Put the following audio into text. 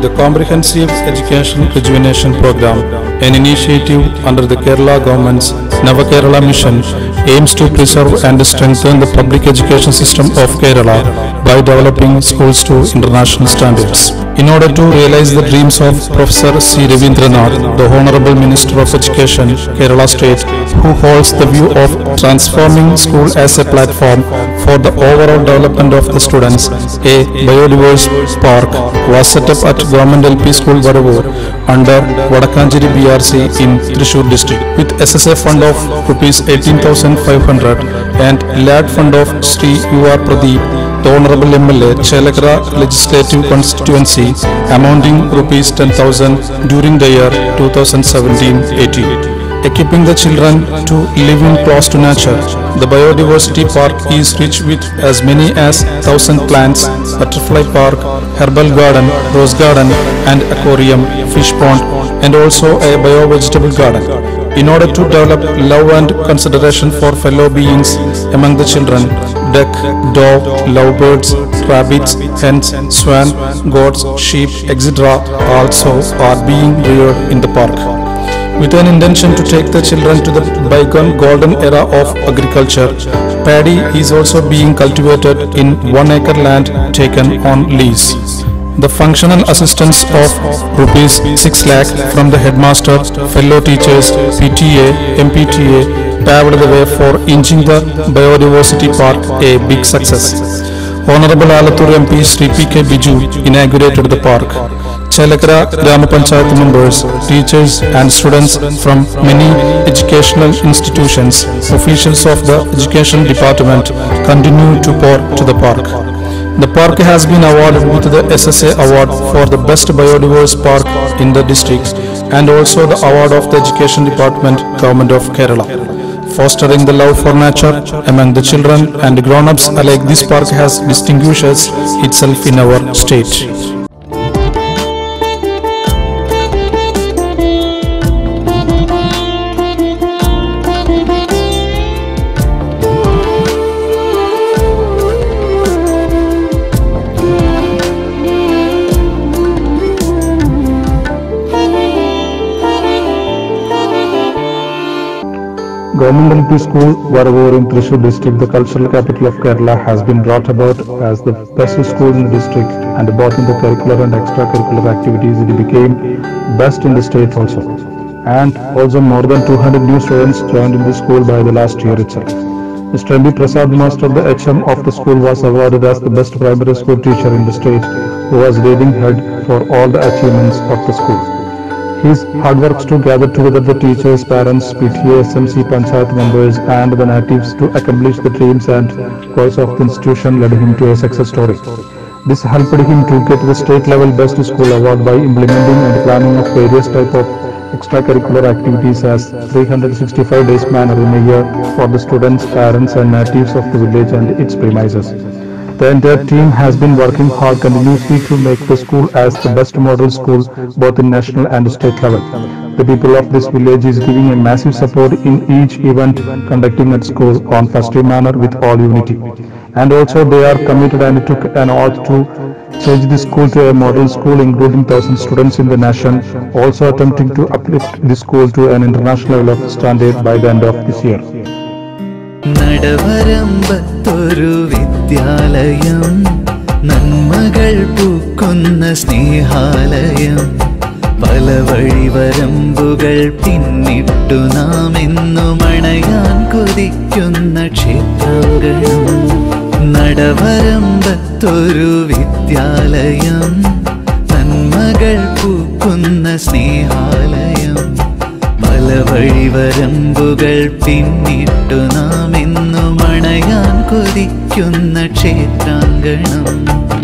The Comprehensive Education Rejuvenation Program, an initiative under the Kerala government's Nava Kerala mission, aims to preserve and strengthen the public education system of Kerala by developing schools to international standards. In order to realize the dreams of Professor C. Ravindranath, the Honorable Minister of Education, Kerala State, who holds the view of transforming school as a platform for the overall development of the students, a biodiverse park was set up at Government LP School Vadavur under Vadakanjiri BRC in Thrissur district with SSA fund of Rs 18,500 and LAD fund of Sri U.R. Pradeep, the Honorable MLA, Chelakara Legislative Constituency, amounting Rs 10,000 during the year 2017-18. Equipping the children to live in close to nature. The biodiversity park is rich with as many as 1,000 plants, butterfly park, herbal garden, rose garden and aquarium, fish pond and also a bio-vegetable garden. In order to develop love and consideration for fellow beings among the children, duck, dove, lovebirds, rabbits, hens, swan, goats, sheep, etc. also are being reared in the park. With an intention to take the children to the bygone golden era of agriculture, paddy is also being cultivated in 1 acre land taken on lease. The functional assistance of Rs 6 lakh from the headmaster, fellow teachers, PTA, MPTA paved the way for inching the biodiversity park a big success. Honorable Alathur MP Sri P.K. Biju inaugurated the park. Chelakara Grama Panchayat members, teachers and students from many educational institutions, officials of the Education Department continue to pour to the park. The park has been awarded with the SSA award for the best biodiverse park in the district and also the award of the Education Department, Government of Kerala. Fostering the love for nature among the children and grown-ups alike, this park has distinguished itself in our state. Government LP School Vadavur in Thrissur district, the cultural capital of Kerala, has been brought about as the best school in the district, and both in the curricular and extracurricular activities it became best in the state also. And also more than 200 new students joined in the school by the last year itself. Mr. M.B. Prasad, Master, the HM of the school, was awarded as the best primary school teacher in the state, who was leading head for all the achievements of the school. His hard works to gather together the teachers, parents, PTA, SMC, Panchayat members and the natives to accomplish the dreams and goals of the institution led him to a success story. This helped him to get the state level best school award by implementing and planning of various type of extracurricular activities as 365 days manner in a year for the students, parents and natives of the village and its premises. The entire team has been working hard continuously to make the school as the best model school both in national and state level. The people of this village is giving a massive support in each event conducting at school on festive manner with all unity. And also they are committed and took an oath to change the school to a model school including 1,000 students in the nation, also attempting to uplift the school to an international level of standard by the end of this year. നടവരമ്പത്തൊരു വിദ്യാലയം, നന്മകൾ പൂക്കുന്ന സ്നേഹാലയം, പല വഴിവരമ്പുകൾ പിന്നിട്ടു നാം എന്നും അണയാൻ കൊതിക്കുന്ന ക്ഷേത്രാങ്കണം. നടവരമ്പത്തൊരു വിദ്യാലയം, നന്മകൾ പൂക്കുന്ന സ്നേഹാലയം, പല വഴിവരമ്പുകൾ പിന്നിട്ടു നാം എന്നും അണയാൻ കൊതിക്കുന്ന ക്ഷേത്രാങ്കണം.